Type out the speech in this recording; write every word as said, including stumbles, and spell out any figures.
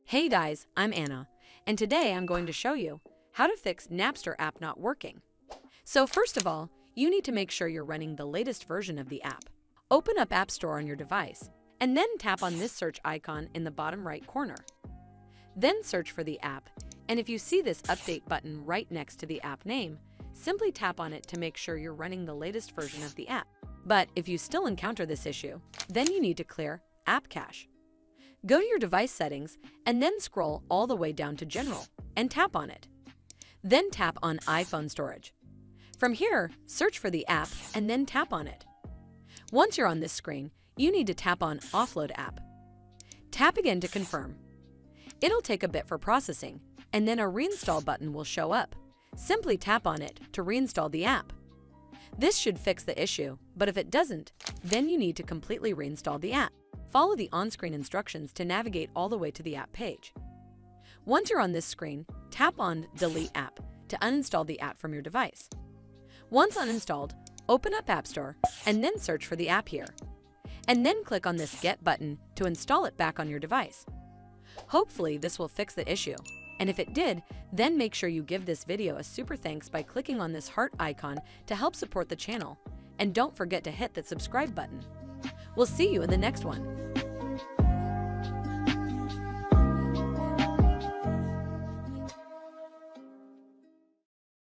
Hey guys, I'm Anna, and today I'm going to show you how to fix Napster app not working. So first of all, you need to make sure you're running the latest version of the app. Open up App Store on your device, and then tap on this search icon in the bottom right corner. Then search for the app, and if you see this update button right next to the app name, simply tap on it to make sure you're running the latest version of the app. But if you still encounter this issue, then you need to clear App Cache. Go to your device settings and then scroll all the way down to General and tap on it. Then tap on iPhone Storage. From here, search for the app and then tap on it. Once you're on this screen, you need to tap on Offload App. Tap again to confirm. It'll take a bit for processing, and then a reinstall button will show up. Simply tap on it to reinstall the app. This should fix the issue, but if it doesn't, then you need to completely reinstall the app. Follow the on-screen instructions to navigate all the way to the app page. Once you're on this screen, tap on Delete App to uninstall the app from your device. Once uninstalled, open up App Store and then search for the app here. And then click on this Get button to install it back on your device. Hopefully this will fix the issue, and if it did, then make sure you give this video a super thanks by clicking on this heart icon to help support the channel. And don't forget to hit that subscribe button. We'll see you in the next one.